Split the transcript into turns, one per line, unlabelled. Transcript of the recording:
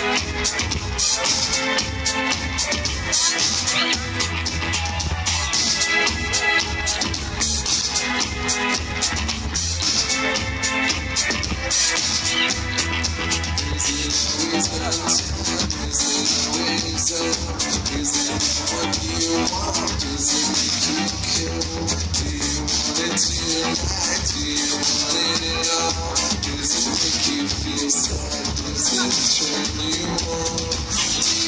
What do you want? Does it make you kill? Do you want it to lie?